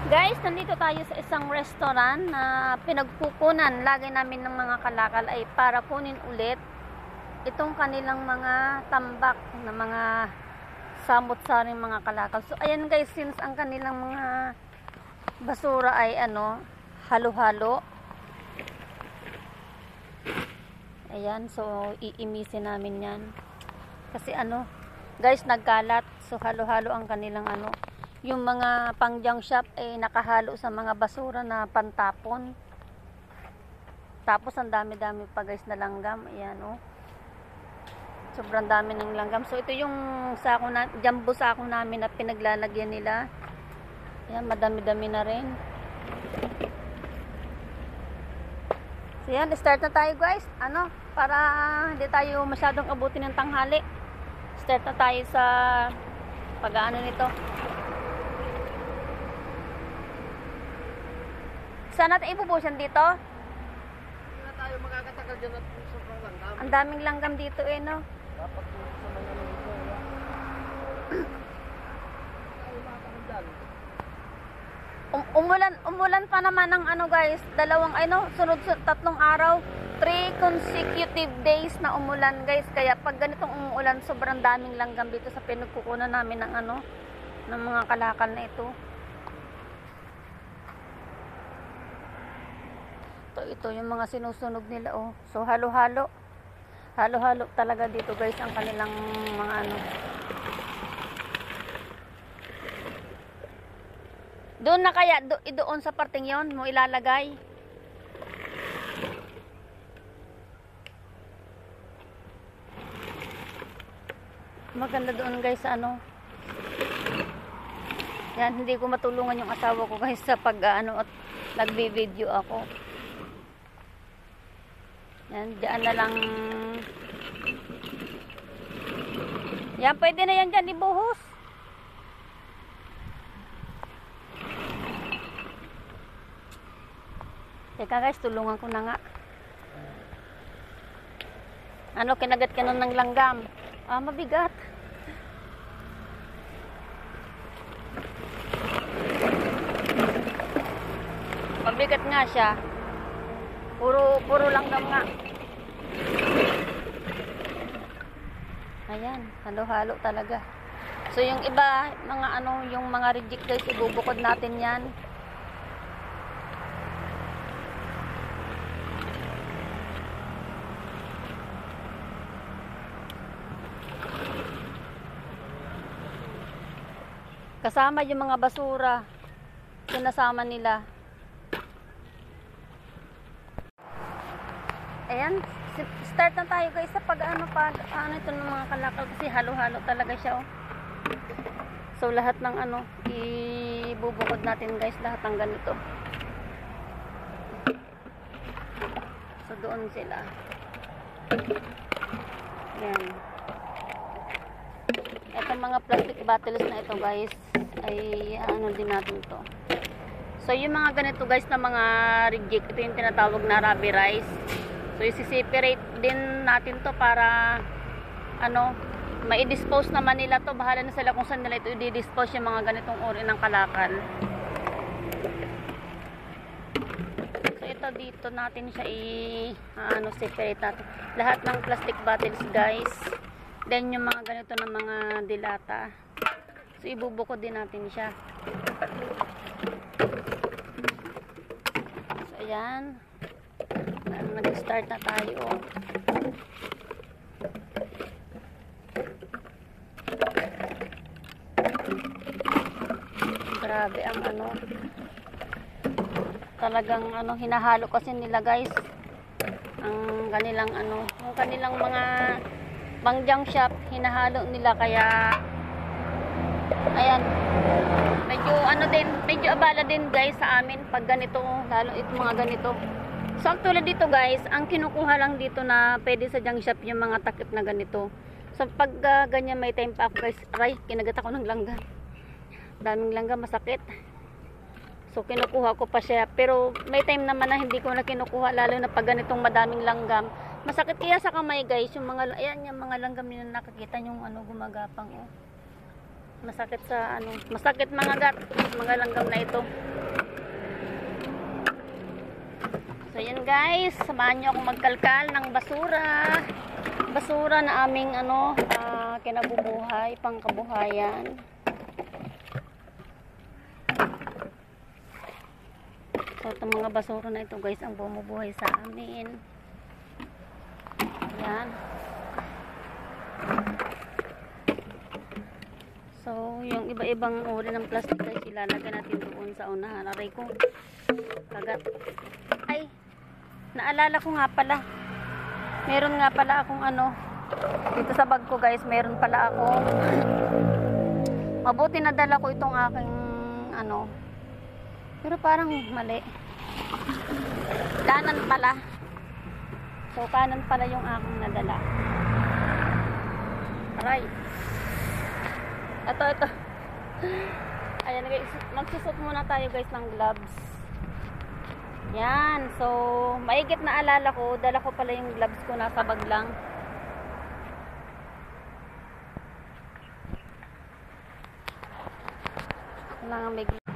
Guys, nandito tayo sa isang restaurant na pinagkukunan lagi namin ng mga kalakal ay para kunin ulit itong kanilang mga tambak na mga samot-saring mga kalakal. So ayan guys, since ang kanilang mga basura ay halo-halo. Ayan, so iimisin namin 'yan. Kasi guys, nagkalat. So halo-halo ang kanilang yung mga pang junk shop ay nakahalo sa mga basura na pantapon. Tapos ang dami-dami pa guys na langgam. Ayan sobrang dami ng langgam. So ito yung sako na, jumbo sako namin na pinaglalagyan nila. Ayan, madami-dami na rin. So yan, start na tayo guys. Para hindi tayo masyadong abutin ng tanghali. Start na tayo sa pag-aano nito. Saan natin ipupusan dito? Hindi na tayo magkakatagal dyan at sobrang langgam. Ang daming langgam dito no? Dapat tulog sa mga nito. Tayo makakatagal dyan. Umulan pa naman ng guys, sunod 3 araw, 3 consecutive days na umulan guys. Kaya pag ganitong umuulan, sobrang daming langgam dito sa pinagkukunan namin ng ng mga kalakal na ito. Ito yung mga sinusunog nila So halo-halo. Halo-halo talaga dito guys ang kanilang mga Doon na kaya doon sa parting 'yon mo ilalagay. Maganda doon guys Yan, hindi ko matulungan yung asawa ko guys sa pag at nagbi-video ako. Yan, dyan na lang. Yan, pwede na yan dyan ibuhos. Teka guys, tulungan ko na nga. Kinagat ka nun ng langgam. Mabigat. Mabigat nga siya. Puro langgam nga. Ayan, halo-halo talaga. So yung iba, mga yung mga reject guys, ibubukod natin 'yan. Kasama yung mga basura. Sinasama nila. Ayan, start na tayo guys sa ito ng mga kalakal kasi halo-halo talaga siya So lahat ng ibubukod natin guys, lahat ng ganito. So doon sila. Ayan. Itong mga plastic bottles na ito guys ay din natin to. So yung mga ganito guys na mga reject, ito yung tinatawag na rubber rice. So, isi-separate din natin to para mai-dispose naman nila to. Bahala na sila kung saan nila ito i-dispose yung mga ganitong uri ng kalakal. So, ito dito natin siya separate natin. Lahat ng plastic bottles guys. Then, yung mga ganito na mga dilata. So, ibubukod din natin siya. So, ayan. Nag-start na tayo Grabe ang talagang hinahalo kasi nila guys ang kanilang yung kanilang mga pang junk shop, hinahalo nila kaya ayan, medyo abala din guys sa amin pag ganito, lalo itong mga ganito. So tulad dito guys, ang kinukuha lang dito na pwede sa junk shop yung mga takip na ganito. So pag ganyan may time pa ako guys, kinagat ako ng langgam. Daming langgam, masakit. So kinukuha ko pa siya, pero may time naman na hindi ko na kinukuha, lalo na pag ganitong madaming langgam. Masakit kaya sa kamay guys, yung mga yung mga langgam niyo na nakakita yung gumagapang Masakit sa masakit mga gat, mga langgam na ito. So yan guys, samahan nyo akong magkalkal ng basura. Basura na aming kinabubuhay, pangkabuhayan. So itong mga basura na ito guys ang bumubuhay sa amin. Yan. So yung iba-ibang uri ng plastic guys ilalagay natin doon sa unahan. Aray ko, kagat. Ay, naalala ko nga pala. Meron nga pala akong dito sa bag ko guys, meron pala ako. Mabuti nadala ko itong aking pero parang mali. Kanan pala. So kanan pala yung aking nadala. Aray. Ito. Ayan guys, magsusot muna tayo guys ng gloves. Yan. So, maigit na alala ko, dala ko pala yung gloves ko, nasa bag lang. Kailangan may gloves.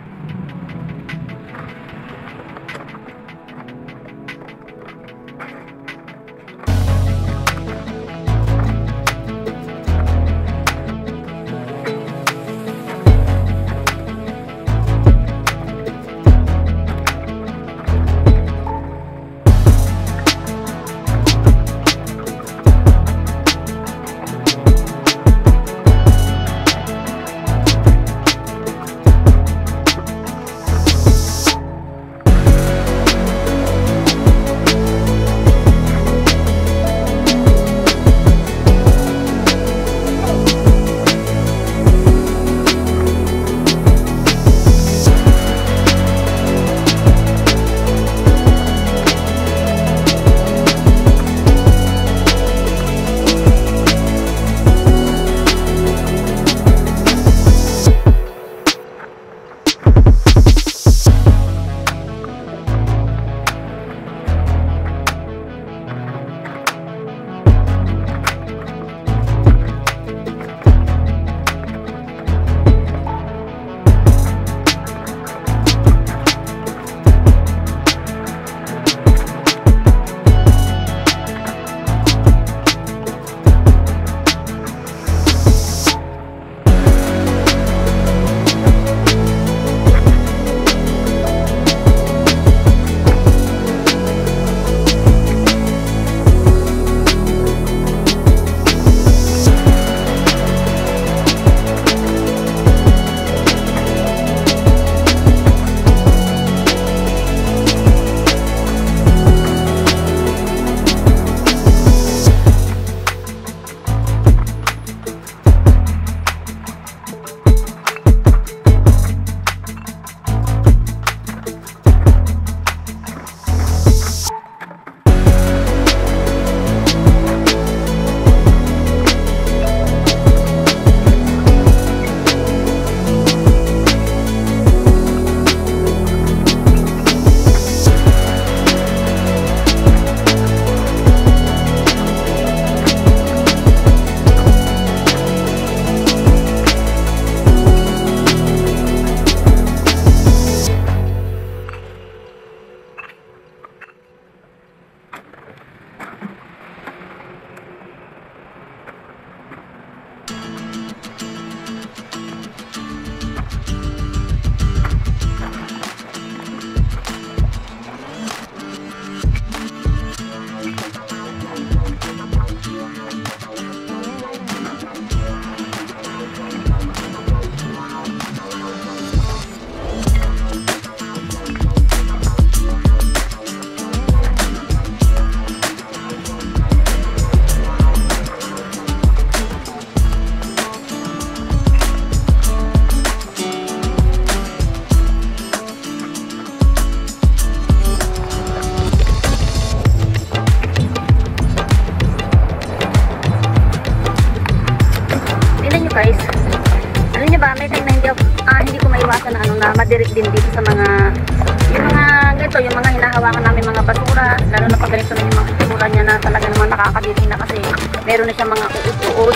guys. Alam niyo ba, may time na hindi ko maiwasan na na madirik din dito sa mga yung mga ganito, yung mga hinahawakan namin mga basura, lalo na pag ganito na yung mga basura niya na talaga naman nakakadiri na kasi meron na siya mga uod-uod.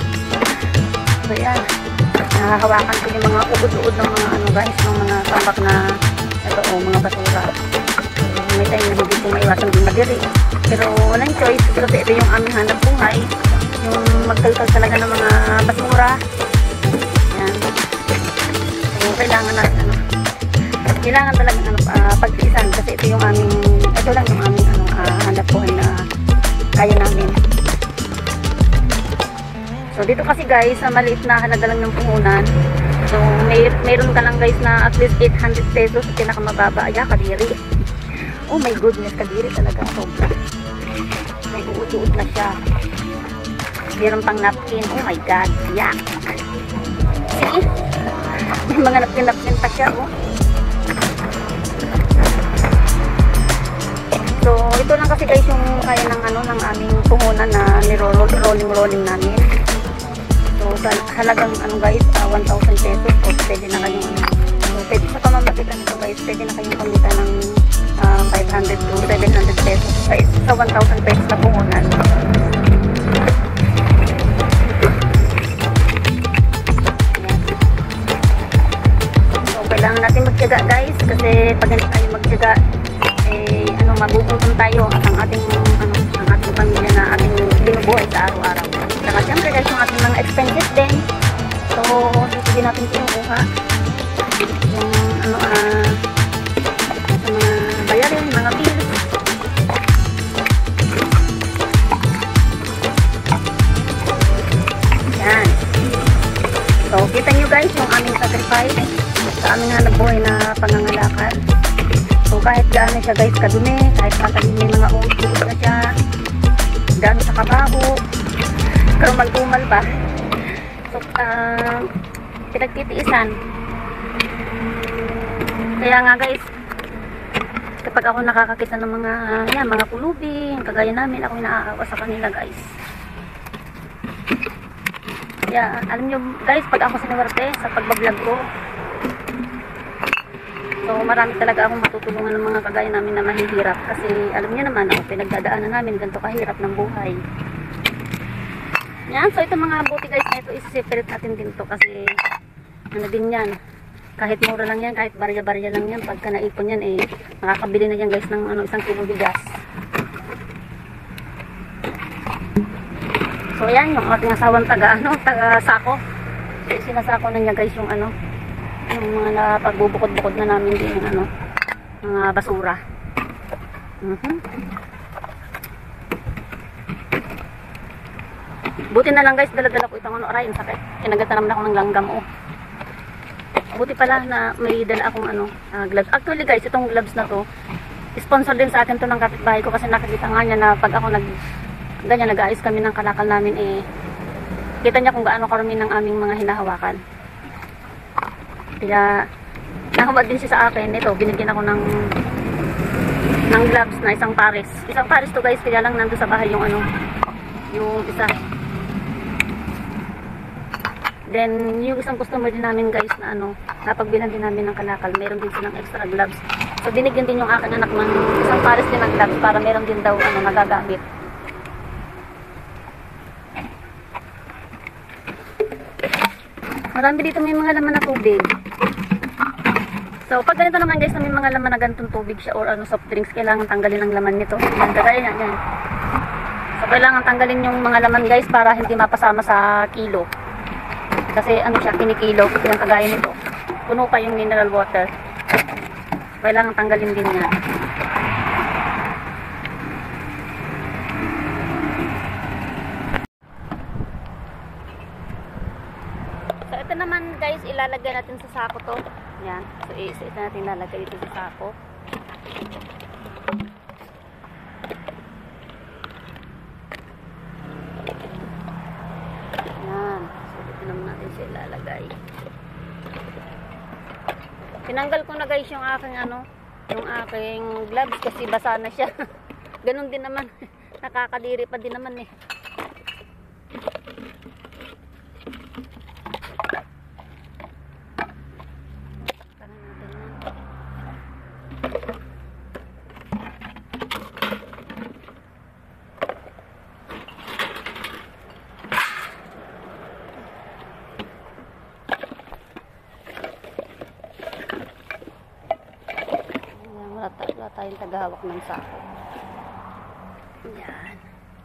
So yan, nahahawakan ko yung mga uod-uod ng mga guys, ng mga tambak na ito mga basura. may time na hindi ko maiwasan din madiri. Pero walang choice kasi ito yung aming hanap buhay. Yung magkalkal talaga ng mga basura. Yan. So, kailangan natin kailangan talaga pagtiisan kasi ito lang yung aming hanap buhay na kaya namin. So dito kasi guys, sa maliit na halaga lang ng puhunan. So mayroon ka lang guys na at least 800 pesos sa pinakamababa. Ay, kadiri. Oh my goodness, kadiri talaga. Sobra. May uut-uut na siya. Mayroon pang napkin. Oh my god. Yak. See? May mga napkin-napkin pa siya. Oh. So, ito lang kasi guys yung kaya ng aming puhunan na niro-rolling namin. So, sa halagang guys, 1,000 pesos. So, pwede na kayong so, pwede sa pamamagitan nito guys, pwede na kayong kumita ng 500 to 700 pesos guys, sa 1,000 pesos na puhunan. So, kailangan natin magtiyaga guys, kasi pag hindi tayo magtiyaga, magugutom tayo at ang ating pamilya na ating binubuhay sa araw-araw. Saka siyempre guys, yung ating mga expenses din. So, dito din natin kinukuha. Yung mga bayarin, mga bills. Yan. So, kita nyo guys yung aming sacrifice sa aming hanap buhay na pangangalakal. So kahit gaano siya guys kadumi, kahit matalim may mga uot na siya, gaano sa kabaho, karumal-kumal ba. So pinagtitiisan. Kaya nga guys, kapag ako nakakakita ng mga kulubi, kagaya namin, ako naaawa sa kanila guys. Kaya alam nyo guys, pag ako sinuwerte sa pagbablog ko, so marami talaga akong matutulungan ng mga kagaya namin na mahihirap kasi alam niyo naman pinagdadaanan namin ganito kahirap ng buhay. Yan, so ito mga buti guys na ito isi-separate natin din to kasi din yan, kahit mura lang yan, kahit barya-barya lang yan, pagka naipon yan makakabili na yan guys ng isang kilo bigas. So yan yung ating asawang taga sako. So, sinasako na niya guys yung yung mga pagbubukod-bukod na namin din yung mga basura. Buti na lang guys, dala-dala ko itong aray, ang sakit. Kinagatan naman ako ng langgam. Buti pala na may dala akong gloves. Actually guys, itong gloves na to, sponsor din sa akin to ng kapitbahay ko kasi nakikita nga niya na pag ako ganyan nag-aayos kami ng kalakal namin kita niya kung gaano karami ng aming mga hinahawakan. Kaya nakabad din siya sa akin. Ito, binigyan ako ng gloves na isang pares. Isang pares to guys, kaya lang nandun sa bahay yung yung isa. Then, yung isang customer din namin guys na napagbilan din namin ng kalakal. Meron din silang extra gloves. So, binigyan din yung aking anak ng isang pares din ng gloves para meron din daw magagamit. Marami dito may mga laman na tubig. So, pag ganito naman guys, na may mga laman na ganitong tubig siya or soft drinks, kailangan tanggalin ang laman nito. Yan, kagaya yan. So, kailangan tanggalin yung mga laman guys para hindi mapasama sa kilo. Kasi siya, kinikilo. Yan, kagaya nito. Puno pa yung mineral water. Kailangan tanggalin din yan. So, ito naman guys, ilalagay natin sa sako to. Yan. So, ito natin lalagay dito sa sako. Yan. So, dito naman natin siya ilalagay. Tinanggal ko na guys yung aking yung aking gloves kasi basa na siya. Ganun din naman. Nakakadiri pa din naman tayong tagahawak ng sako. Yan.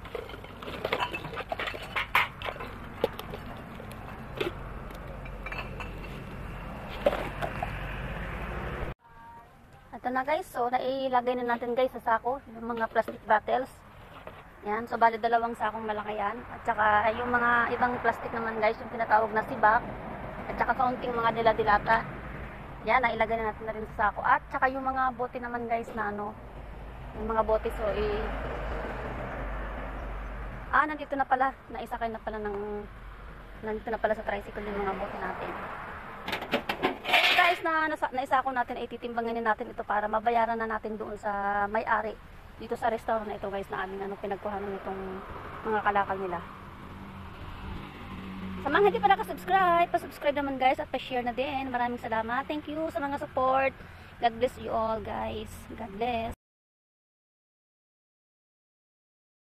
Ito na guys, so nailagay na natin guys sa sako yung mga plastic bottles. Yan, so bali dalawang sakong malaki yan. At saka yung mga ibang plastic naman guys, yung tinatawag na sibak. At saka kaunting mga dila-dilata. Yan, nailagay na natin na rin sa sako. At saka yung mga bote naman guys na ano, yung mga bote, so nandito na pala, naisakay na pala nandito na pala sa tricycle yung mga bote natin. So guys, naisako natin, ay titimbangin natin ito para mabayaran na natin doon sa may-ari dito sa restaurant na ito guys, na aming pinagkuhanan nitong mga kalakal nila. Sa mga hindi pa nakasubscribe, pa-subscribe naman guys at pa-share na din. Maraming salamat. Thank you sa mga support. God bless you all guys. God bless.